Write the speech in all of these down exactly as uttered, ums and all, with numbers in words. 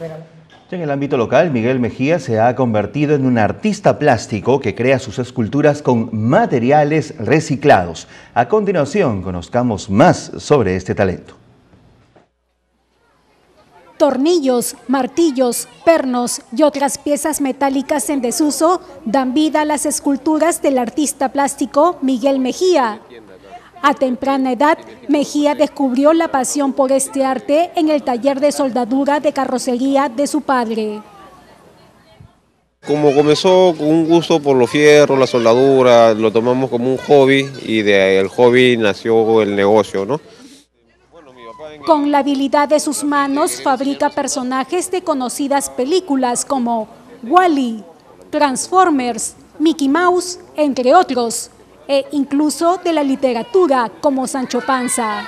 En el ámbito local, Miguel Mejía se ha convertido en un artista plástico que crea sus esculturas con materiales reciclados. A continuación, conozcamos más sobre este talento. Tornillos, martillos, pernos y otras piezas metálicas en desuso dan vida a las esculturas del artista plástico Miguel Mejía. A temprana edad, Mejía descubrió la pasión por este arte en el taller de soldadura de carrocería de su padre. Como comenzó con un gusto por los fierros, la soldadura, lo tomamos como un hobby y del hobby nació el negocio, ¿no? Con la habilidad de sus manos fabrica personajes de conocidas películas como Wall-E, Transformers, Mickey Mouse, entre otros, e incluso de la literatura como Sancho Panza.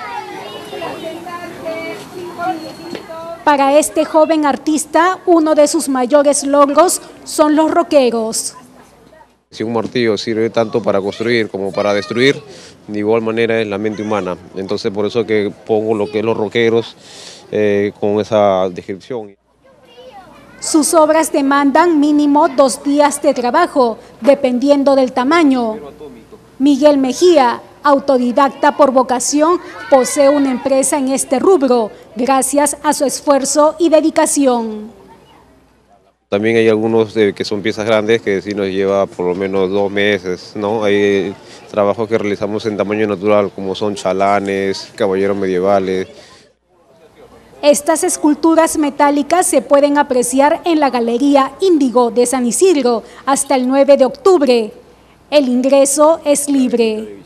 Para este joven artista, uno de sus mayores logros son los roqueros. Si un martillo sirve tanto para construir como para destruir, de igual manera es la mente humana. Entonces por eso que pongo lo que es los roqueros eh, con esa descripción. Sus obras demandan mínimo dos días de trabajo, dependiendo del tamaño. Miguel Mejía, autodidacta por vocación, posee una empresa en este rubro, gracias a su esfuerzo y dedicación. También hay algunos de, que son piezas grandes que sí nos lleva por lo menos dos meses, ¿no? Hay trabajos que realizamos en tamaño natural, como son chalanes, caballeros medievales. Estas esculturas metálicas se pueden apreciar en la Galería Índigo de San Isidro hasta el nueve de octubre. El ingreso es libre.